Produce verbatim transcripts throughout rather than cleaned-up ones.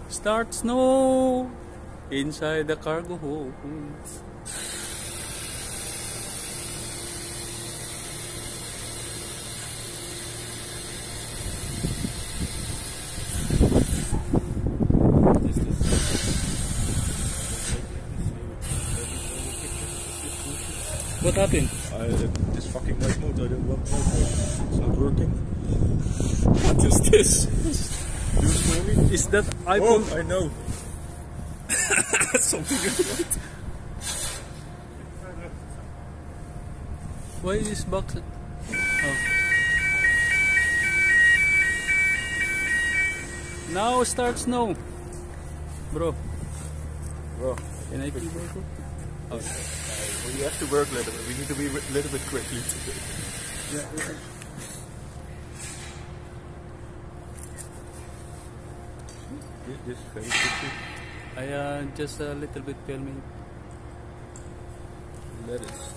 Start snow inside the cargo hold. What happened? I, this fucking night mode, I don't want night mode. It's not working. What is this? Use movie? Is that iPhone? Oh, I know. Something is right. Why is this box? Oh. Now start snow, bro. Bro, Can I keep working? Oh. uh, we have to work a little bit. We need to be a little bit quickly today. Yeah, yeah. This, this is very quickly. I uh, just a little bit filming. Lettuce.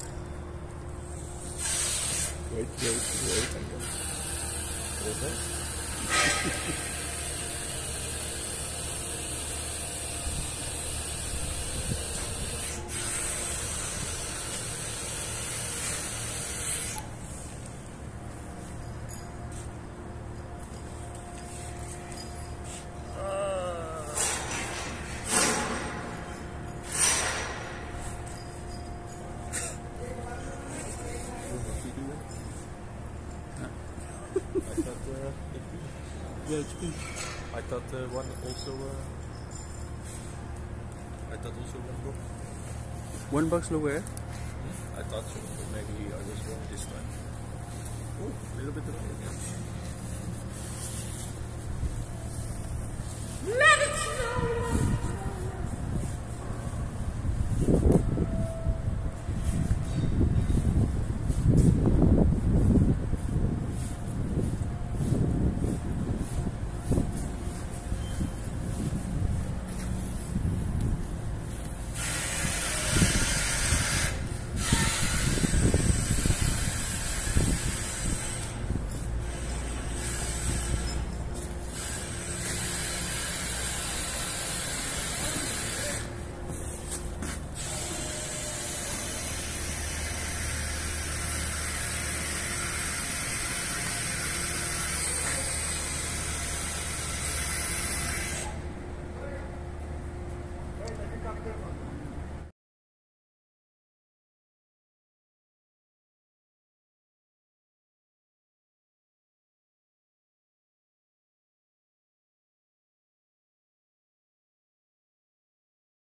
Wait, wait, wait. I'm going. What is that? I thought, uh, Yeah, it's good. I thought uh, one also. Uh, I thought also one book. One box lower. I thought so, but maybe I was wrong this time. Oh, a little bit dry again.